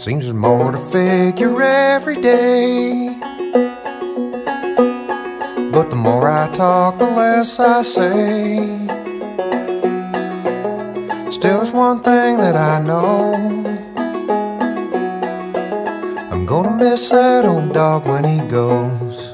Seems there's more to figure every day, but the more I talk, the less I say. Still, there's one thing that I know: I'm gonna miss that old dog when he goes.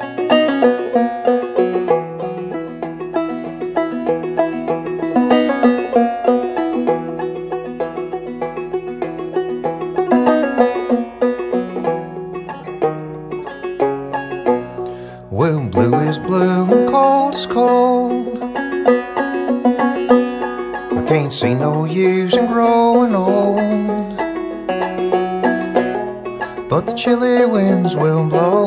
Well, blue is blue and cold is cold. I can't see no use in growing old, but the chilly winds will blow.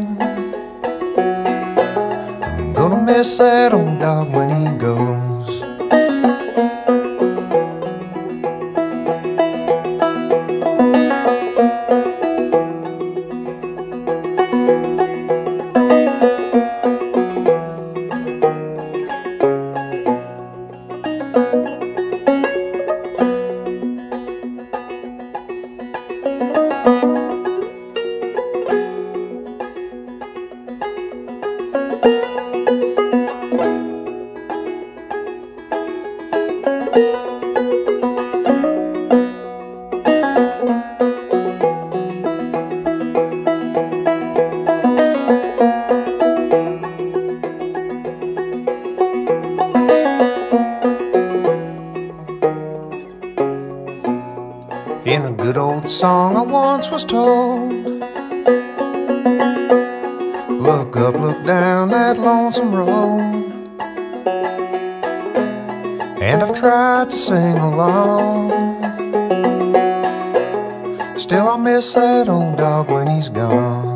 I'm gonna miss that old dog when he goes. In a good old song I once was told, look up, look down that lonesome road. And I've tried to sing along, still I miss that old dog when he's gone.